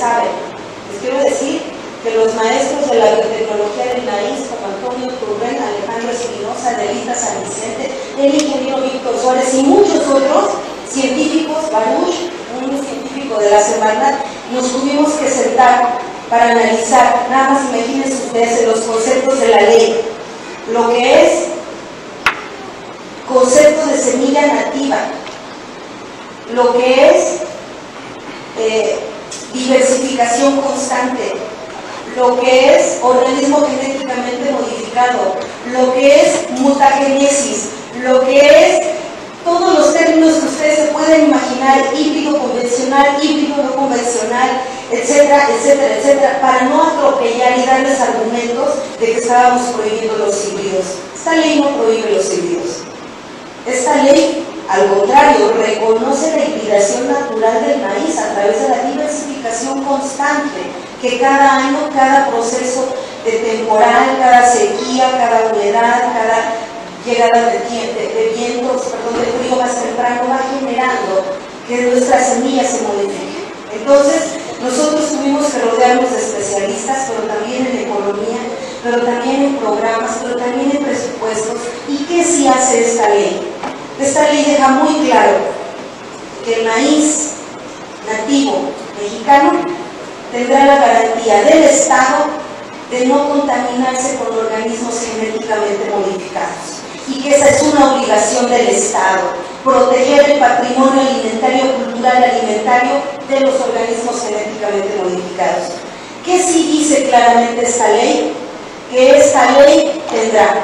saben. Les quiero decir que los maestros de la biotecnología del maíz, como Antonio Turren, Alejandro Espinosa, Delita San Vicente, el ingeniero Víctor Suárez y muchos otros científicos, Baruch, un científico de la Semarnat, nos tuvimos que sentar para analizar, nada más imagínense ustedes, los conceptos de la ley, lo que es concepto de semilla nativa, lo que es diversificación constante, lo que es organismo genéticamente modificado, lo que es mutagénesis, lo que es todos los términos que ustedes se pueden imaginar, híbrido convencional, híbrido no convencional, etcétera, etcétera, etcétera, para no atropellar y darles argumentos de que estábamos prohibiendo los híbridos. Esta ley no prohíbe los híbridos. Esta ley, al contrario, reconoce la hibridación natural del maíz a través de la diversificación constante, que cada año, cada proceso de temporal, cada sequía, cada humedad, cada llegada de vientos, de frío más temprano, va generando que nuestra semilla se modifique. Entonces, nosotros tuvimos que rodearnos de especialistas, pero también en economía, pero también en programas, pero también en presupuestos. ¿Y qué sí hace esta ley? Esta ley deja muy claro que el maíz nativo mexicano tendrá la garantía del Estado de no contaminarse con organismos genéticamente modificados, y que esa es una obligación del Estado, proteger el patrimonio alimentario, cultural alimentario de los organismos genéticamente modificados. ¿Qué sí dice claramente esta ley? Que esta ley tendrá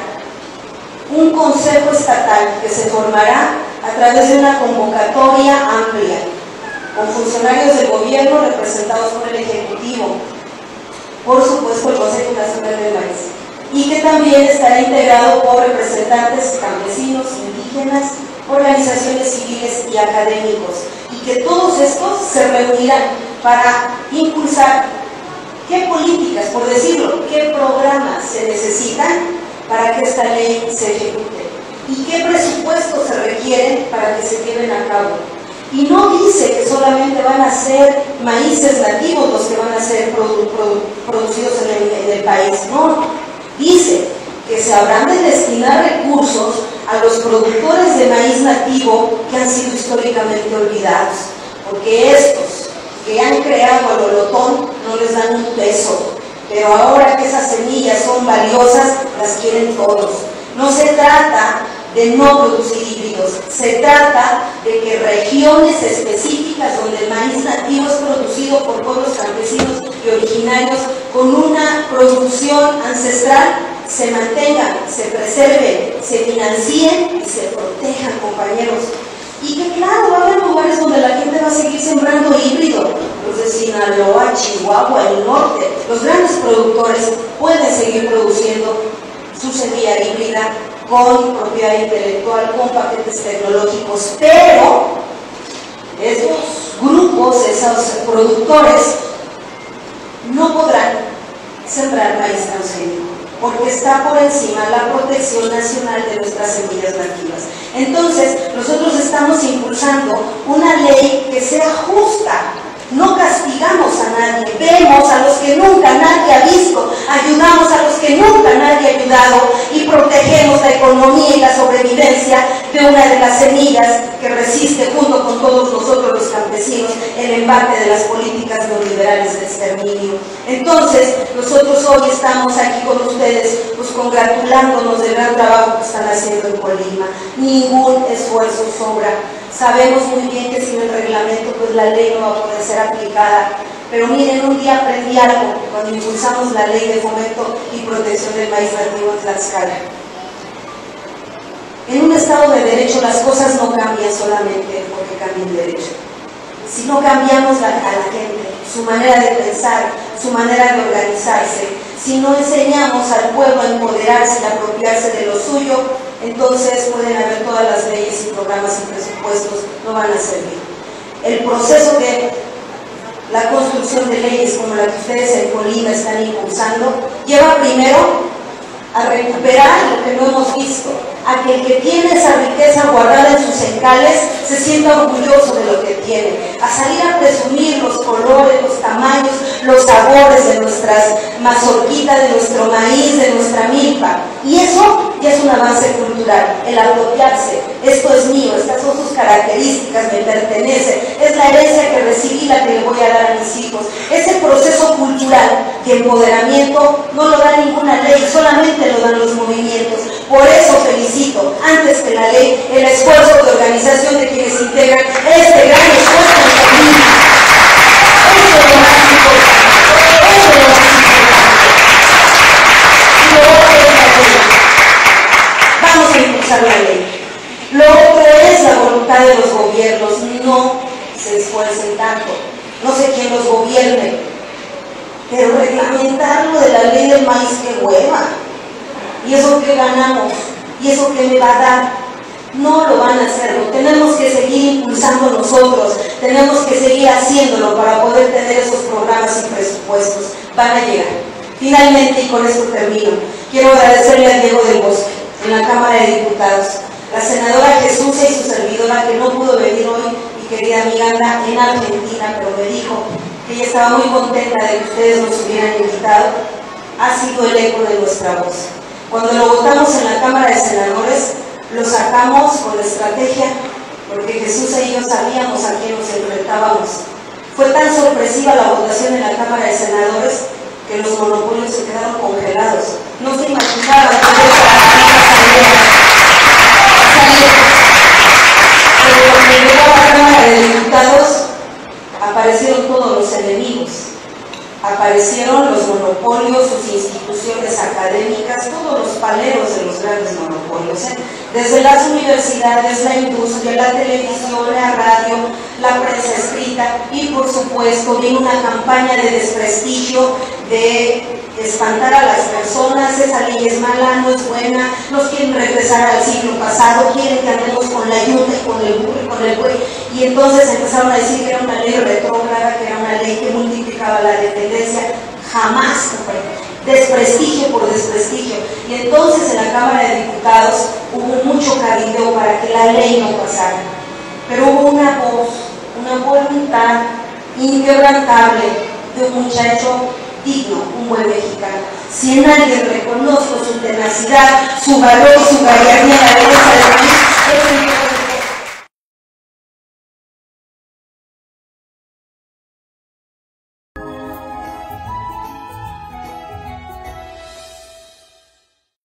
un consejo estatal que se formará a través de una convocatoria amplia, con funcionarios del gobierno representados por el Ejecutivo, por supuesto el Consejo Nacional del Maíz, y que también estará integrado por representantes campesinos, indígenas, organizaciones civiles y académicos, y que todos estos se reunirán para impulsar qué políticas, por decirlo, qué programas se necesitan para que esta ley se ejecute y qué presupuestos se requieren para que se lleven a cabo. Y no dice que solamente van a ser maíces nativos los que van a ser producidos en el país, no. Dice que se habrán de destinar recursos a los productores de maíz nativo que han sido históricamente olvidados, porque estos que han creado al olotón no les dan un peso, pero ahora que esas semillas son valiosas, las quieren todos. No se trata de no producir híbridos, se trata de que regiones específicas donde el maíz nativo es producido por pueblos campesinos y originarios con una producción ancestral se mantengan, se preserven, se financien y se protejan, compañeros. Y que claro, va a haber lugares donde la gente va a seguir sembrando híbrido, los de Sinaloa, Chihuahua, el norte, los grandes productores pueden seguir produciendo su semilla híbrida con propiedad intelectual, con paquetes tecnológicos, pero esos grupos, esos productores no podrán sembrar maíz transgénico, porque está por encima la protección nacional de nuestras semillas nativas. Entonces, nosotros estamos impulsando una ley que sea justa. No castigamos a nadie, vemos a los que nunca nadie ha visto, ayudamos a los que nunca nadie ha ayudado y protegemos la economía y la sobrevivencia de una de las semillas que resiste junto con todos nosotros los campesinos el embate de las políticas neoliberales de exterminio. Entonces, nosotros hoy estamos aquí con ustedes, pues congratulándonos del gran trabajo que están haciendo en Colima. Ningún esfuerzo sobra. Sabemos muy bien que sin el reglamento pues la ley no va a poder ser aplicada, pero miren, un día aprendí algo cuando impulsamos la ley de fomento y protección del maíz nativo en Tlaxcala. En un estado de derecho las cosas no cambian solamente porque cambien derecho. Si no cambiamos a la gente, su manera de pensar, su manera de organizarse, si no enseñamos al pueblo a empoderarse y a apropiarse de lo suyo, entonces pueden haber todas las leyes y programas y presupuestos, no van a servir. El proceso de la construcción de leyes como la que ustedes en Colima están impulsando, lleva primero a recuperar lo que no hemos visto, a que el que tiene esa riqueza guardada en sus encales se sienta orgulloso de lo que tiene, a salir a presumir los colores, los tamaños, los sabores de nuestras mazorquitas, de nuestro maíz, de nuestra milpa. Y eso ya es un avance cultural, el apropiarse. Esto es mío, estas son sus características, me pertenece, es la herencia que recibí, la que le voy a dar a mis hijos. Ese proceso cultural de empoderamiento no lo da ninguna ley, solamente lo dan los movimientos. Por eso felicito, antes que la ley, el esfuerzo de organización de quienes integran este gran esfuerzo en familia. Eso es lo más importante. Eso es lo más importante. Y lo otro es la ley. Vamos a impulsar la ley. Lo otro es la voluntad de los gobiernos. No se esfuercen tanto. No sé quién los gobierne. Pero reglamentarlo de la ley del maíz, qué hueva. ¿Y eso qué ganamos? ¿Y eso qué me va a dar? No lo van a hacer, lo tenemos que seguir impulsando nosotros, tenemos que seguir haciéndolo para poder tener esos programas y presupuestos. Van a llegar. Finalmente, y con esto termino, quiero agradecerle a Diego del Bosque, en la Cámara de Diputados, la senadora Jesús y su servidora, que no pudo venir hoy, mi querida amiga anda en Argentina, pero me dijo que ella estaba muy contenta de que ustedes nos hubieran invitado. Ha sido el eco de nuestra voz. Cuando lo votamos en la Cámara de Senadores, lo sacamos con estrategia, porque Jesús y yo sabíamos a quién nos enfrentábamos. Fue tan sorpresiva la votación en la Cámara de Senadores que los monopolios se quedaron congelados. No se imaginaban que salieron. Pero cuando llegó a la Cámara de Diputados, aparecieron todos los enemigos. Aparecieron los monopolios, sus instituciones académicas, todos los paleros de los grandes monopolios, desde las universidades, la industria, la televisión, la radio, la prensa escrita y por supuesto viene una campaña de desprestigio, de espantar a las personas. Esa ley es mala, no es buena, nos quieren regresar al siglo pasado, quieren que andemos con la yunta y con el burro y con el buey, y entonces empezaron a decir que era una ley retrógrada, que era una ley que multiplicaba la dependencia. Jamás, desprestigio por desprestigio. Y entonces en la Cámara de Diputados hubo mucho cabildeo para que la ley no pasara, pero hubo una voz, una voluntad inquebrantable de un muchacho digno, un buen mexicano. Si en alguien reconozco su tenacidad, su valor y su gallardía en la defensa del país, es